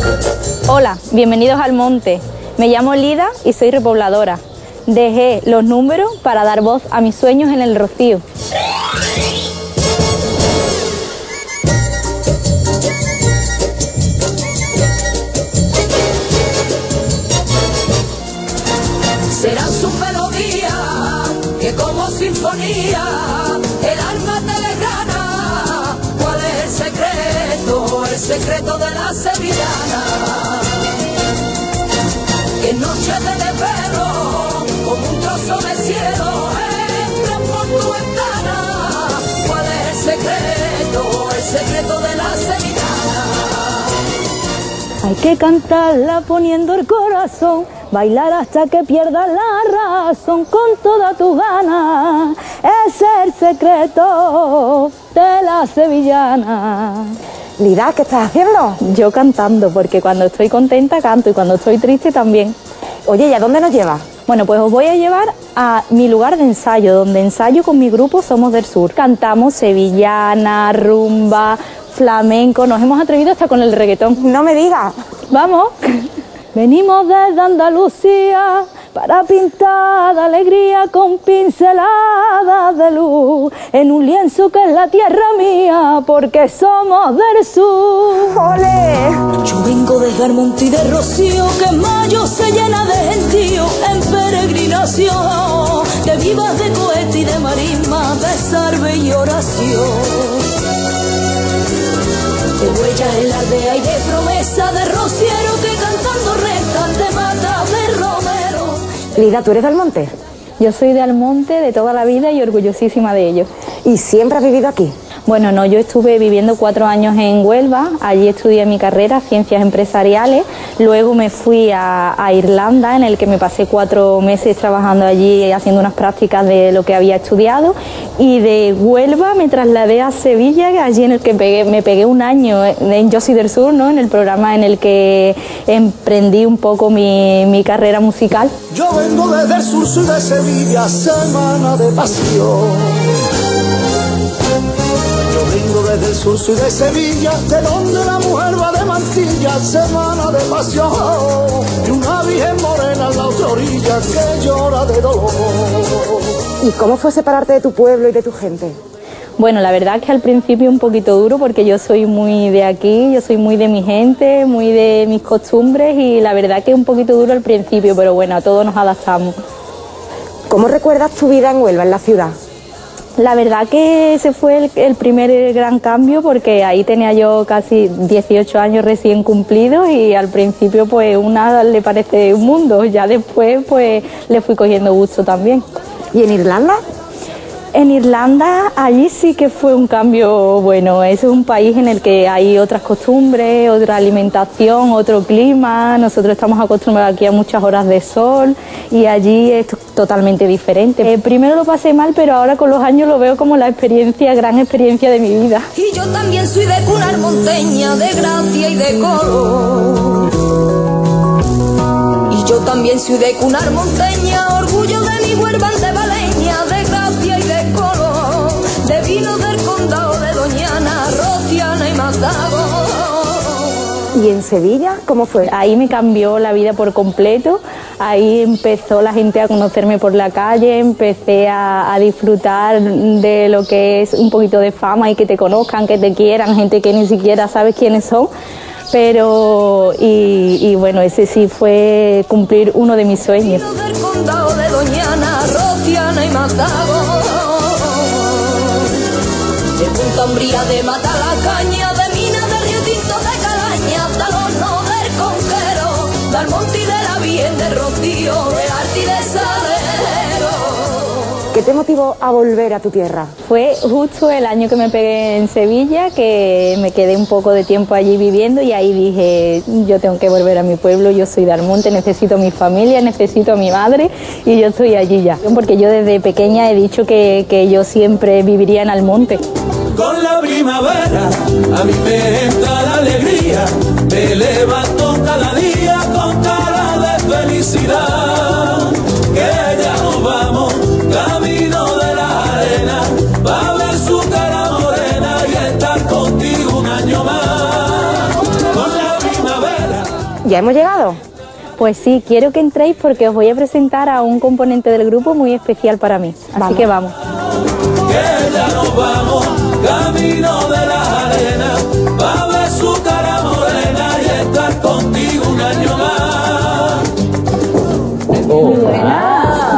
Hola, bienvenidos al monte. Me llamo Lida y soy repobladora. Dejé los números para dar voz a mis sueños en el rocío. Será su melodía que como sinfonía el alma te desgrana. ¿Cuál es el secreto? El secreto de la sevillana. Que noche de desvelo, como un trozo de cielo, entra por tu ventana. ¿Cuál es el secreto? El secreto de la sevillana. Hay que cantarla poniendo el corazón, bailar hasta que pierdas la razón con toda tu gana. Ese es el secreto de la sevillana. Lida, ¿qué estás haciendo? Yo cantando, porque cuando estoy contenta canto y cuando estoy triste también. Oye, ¿y a dónde nos llevas? Bueno, pues os voy a llevar a mi lugar de ensayo, donde ensayo con mi grupo Somos del Sur. Cantamos sevillana, rumba, flamenco, nos hemos atrevido hasta con el reggaetón. No me digas. ¡Vamos! Venimos desde Andalucía para pintar de alegría con pinceladas de luz en un lienzo que es la tierra mía, porque somos del sur. ¡Ole! Yo vengo desde el monte de Rocío, que en mayo se llena de gentío en peregrinación, de vivas de cohete y de marisma, de salve y oración. De huellas en la aldea y de promesa de rociero que cantando rezan de mata de romero. Lida, ¿tú eres del monte? Yo soy de Almonte de toda la vida y orgullosísima de ello. ¿Y siempre has vivido aquí? Bueno, no, yo estuve viviendo 4 años en Huelva, allí estudié mi carrera, Ciencias Empresariales, luego me fui a Irlanda, en el que me pasé 4 meses trabajando allí, haciendo unas prácticas de lo que había estudiado, y de Huelva me trasladé a Sevilla, allí en el que me pegué un año en Yo Soy del Sur, ¿no?, en el programa en el que emprendí un poco mi carrera musical. Yo vengo desde el sur, soy de Sevilla, semana de pasión. Vengo desde el sur, soy de Sevilla, de donde la mujer va de mantilla, semana de pasión, y una virgen morena en la otra orilla que llora de dolor. ¿Y cómo fue separarte de tu pueblo y de tu gente? Bueno, la verdad es que al principio un poquito duro, porque yo soy muy de aquí, yo soy muy de mi gente, muy de mis costumbres, y la verdad que es un poquito duro al principio, pero bueno, a todos nos adaptamos. ¿Cómo recuerdas tu vida en Huelva, en la ciudad? La verdad que ese fue el primer gran cambio, porque ahí tenía yo casi 18 años recién cumplidos y al principio pues una le parece un mundo, ya después pues le fui cogiendo gusto también. ¿Y en Irlanda? En Irlanda, allí sí que fue un cambio bueno. Es un país en el que hay otras costumbres, otra alimentación, otro clima. Nosotros estamos acostumbrados aquí a muchas horas de sol y allí es totalmente diferente. Primero lo pasé mal, pero ahora con los años lo veo como la gran experiencia de mi vida. Y yo también soy de cuna monteña, de gracia y de color. Y yo también soy de cuna monteña, orgullo de mi Huelva antebaleña, de gracia y de color, de vino del condado de Doñana, Rociana y Mazagón. ¿Y en Sevilla cómo fue? Ahí me cambió la vida por completo. Ahí empezó la gente a conocerme por la calle, empecé a disfrutar de lo que es un poquito de fama y que te conozcan, que te quieran, gente que ni siquiera sabes quiénes son. Pero, y bueno, ese sí fue cumplir uno de mis sueños. Vino del condado de Doñana, Rociana y Mazagón. De Punta Umbría, de Matalacaña, de Mina, de Río Tinto, de Calaña, hasta el horno del Conquero, del Monte y de la Virgen de Rocío, de Arte y de Salero. ¿Qué te motivó a volver a tu tierra? Fue justo el año que me pegué en Sevilla, que me quedé un poco de tiempo allí viviendo y ahí dije, yo tengo que volver a mi pueblo, yo soy de Almonte, necesito a mi familia, necesito a mi madre y yo estoy allí ya. Porque yo desde pequeña he dicho que yo siempre viviría en Almonte. Con la primavera a mí me entra la alegría, me levanto cada día con cara de felicidad, que ya nos vamos camino de la arena, va a ver su cara morena y estar contigo un año más. Con la primavera ¿Ya hemos llegado? Pues sí, quiero que entréis porque os voy a presentar a un componente del grupo muy especial para mí. Así que vamos. Que ya nos vamos, camino de la arena, pa' ver su cara morena y estar contigo un año más. Muy buena.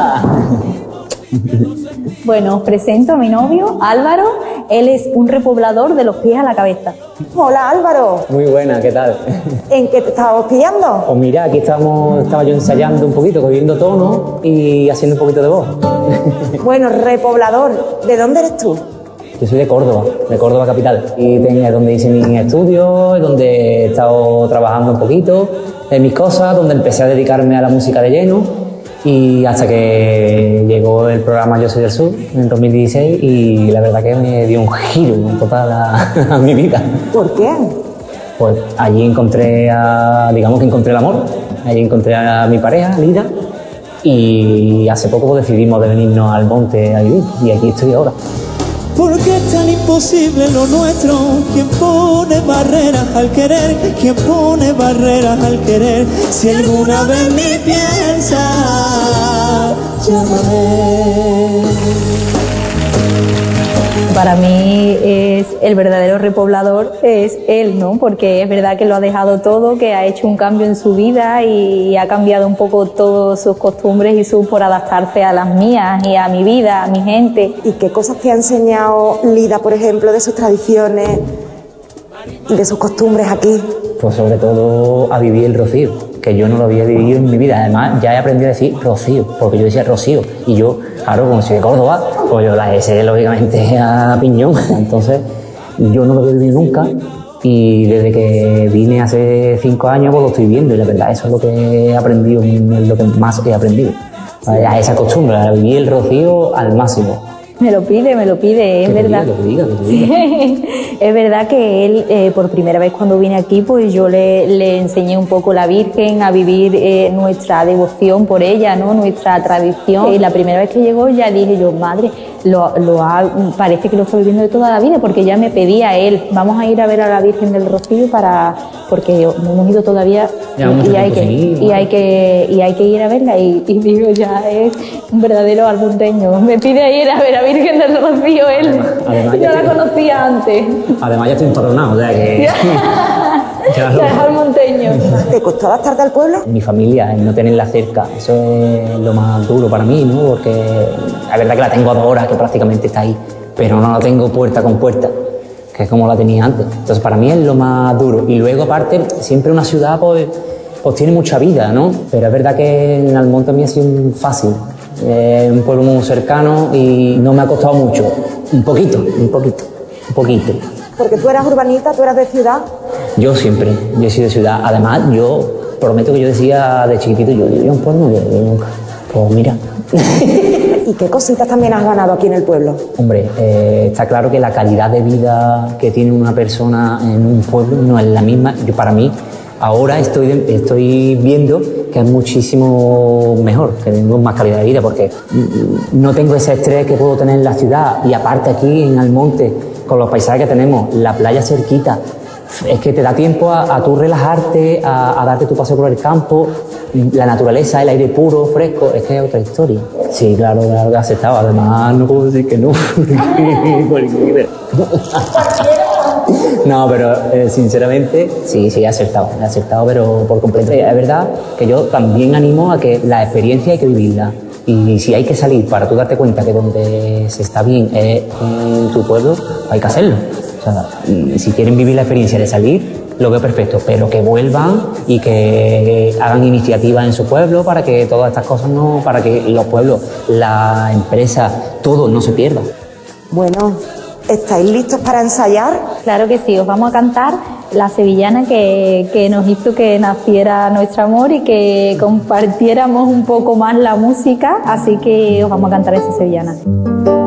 Bueno, os presento a mi novio, Álvaro. Él es un repoblador de los pies a la cabeza. Hola Álvaro, Muy buena, ¿qué tal? ¿en qué te estabas pillando? Pues mira, aquí estaba yo ensayando un poquito, cogiendo tono y haciendo un poquito de voz. Bueno, repoblador, ¿de dónde eres tú? Yo soy de Córdoba capital. Y es donde hice mi estudio, es donde he estado trabajando un poquito en mis cosas, donde empecé a dedicarme a la música de lleno. Y hasta que llegó el programa Yo Soy del Sur en el 2016 y la verdad que me dio un giro total a mi vida. ¿Por qué? Pues allí encontré encontré el amor, allí encontré a mi pareja, Lida, y hace poco pues, decidimos de venirnos al monte a vivir y aquí estoy ahora. Porque es tan imposible lo nuestro. Quien pone barreras al querer, quien pone barreras al querer. Si alguna vez me piensas, llámame. Para mí es el verdadero repoblador, es él, ¿no? Porque es verdad que lo ha dejado todo, que ha hecho un cambio en su vida y ha cambiado un poco todas sus costumbres y por adaptarse a las mías y a mi vida, a mi gente. ¿Y qué cosas te ha enseñado Lida, por ejemplo, de sus tradiciones y de sus costumbres aquí? Pues sobre todo a vivir el rocío, que yo no lo había vivido en mi vida. Además, ya he aprendido a decir rocío, porque yo decía rocío. Y yo, claro, como soy de Córdoba, pues yo la S, lógicamente, a piñón. Entonces, yo no lo había vivido nunca. Y desde que vine hace 5 años, pues lo estoy viendo. Y la verdad, eso es lo que he aprendido, es lo que más he aprendido. A esa costumbre, a vivir el rocío al máximo. Me lo pide, es verdad. Que te diga. Sí, es verdad que él, por primera vez cuando vine aquí, pues yo le enseñé un poco la Virgen, a vivir nuestra devoción por ella, ¿no? Nuestra tradición. Y la primera vez que llegó ya dije yo, madre, parece que lo está viviendo de toda la vida, porque ya me pedía él, vamos a ir a ver a la Virgen del Rocío porque no hemos ido todavía y hay que ir a verla y digo, ya es un verdadero albunteño. Me pide ir a ver a Virgen del Rocío él. Además, yo la conocía antes. Además ya estoy empadronado, o sea que... Ya es almonteño. ¿Te costó adaptarte al pueblo? Mi familia, el no tenerla cerca, eso es lo más duro para mí, ¿no? Porque la verdad que la tengo a 2 horas, que prácticamente está ahí, pero no la tengo puerta con puerta, que es como la tenía antes. Entonces para mí es lo más duro. Y luego aparte, siempre una ciudad pues tiene mucha vida, ¿no? Pero es verdad que en Almonte a mí ha sido fácil. Es un pueblo muy cercano y no me ha costado mucho. Un poquito. Porque tú eras urbanita, tú eras de ciudad. Yo he sido de ciudad. Además, yo prometo que yo decía de chiquitito, yo vivía en un pueblo, yo nunca. Pues mira. ¿Y qué cositas también has ganado aquí en el pueblo? Hombre, está claro que la calidad de vida que tiene una persona en un pueblo no es la misma. Yo, para mí, ahora estoy viendo que es muchísimo mejor, que tengo más calidad de vida, porque no tengo ese estrés que puedo tener en la ciudad. Y aparte aquí en Almonte, con los paisajes que tenemos, la playa cerquita, es que te da tiempo a tú relajarte, a darte tu paseo por el campo, la naturaleza, el aire puro, fresco, es que es otra historia. Sí, claro que he aceptado, además no puedo decir que no. No, pero sinceramente sí, he acertado, pero por completo. Es verdad que yo también animo a que la experiencia hay que vivirla. Y si hay que salir para tú darte cuenta que donde se está bien es en tu pueblo, hay que hacerlo. O sea, si quieren vivir la experiencia de salir, lo veo perfecto, pero que vuelvan y que hagan iniciativas en su pueblo para que todas estas cosas para que los pueblos, la empresa, todo no se pierda. Bueno, ¿estáis listos para ensayar? Claro que sí, os vamos a cantar la sevillana que nos hizo que naciera nuestro amor y que compartiéramos un poco más la música, así que os vamos a cantar esa sevillana.